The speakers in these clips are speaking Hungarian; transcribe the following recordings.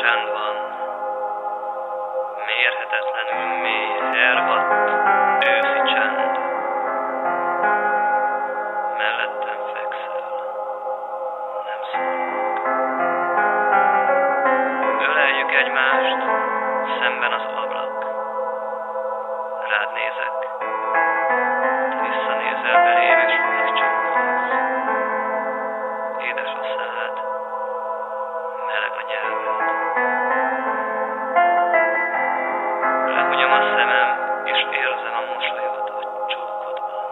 Csend van, mérhetetlenül mély, hervadt, őszi csend. Mellettem fekszel, nem szólok. Öleljük egymást, szemben az ablak. Rád nézek, visszanézel belém, és megcsókolsz. Édes a szád, meleg a nyelved. Lehunyom a szemem, és érzem a mosolyod a csókodban.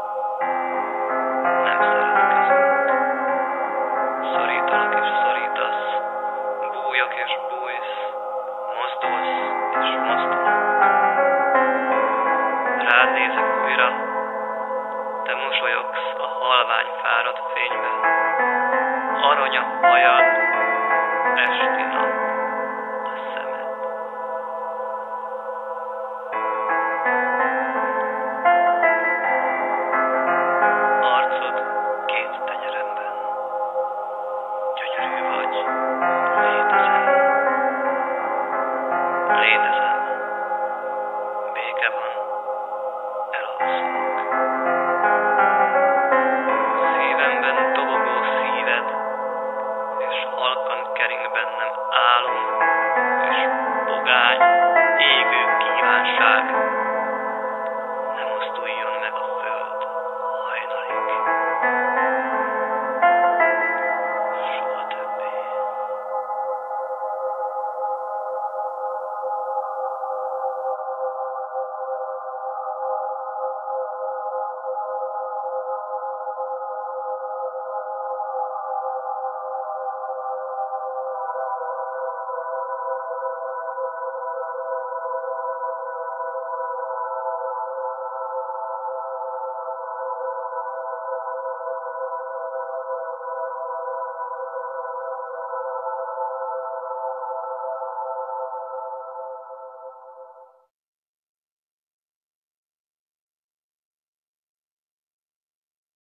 Nem szeretkezünk. Szorítalak és szorítasz, bújok és bújsz, mozdulsz és mozdulok. Rád nézek újra, te mosolyogsz a halvány fáradt fényben. Arany a hajad, esti nap a szemed. Arcod két tenyeremben. Gyönyörű vagy, létezem. Létezem. Béke van, elalszunk. Szívemben dobogó szíved, és halkan kering bennem álom, és pogány